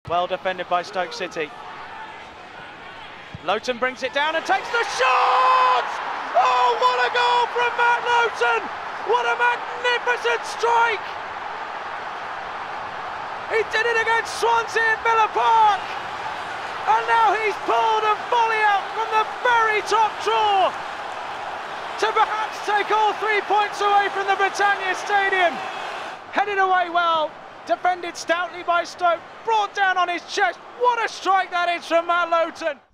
Well defended by Stoke City. Lowton brings it down and takes the shot! Oh, what a goal from Matt Lowton! What a magnificent strike! He did it against Swansea at Villa Park! And now he's pulled a volley out from the very top drawer to perhaps take all 3 points away from the Britannia Stadium. Headed away well, defended stoutly by Stoke, brought down on his chest. What a strike that is from Matt Lowton!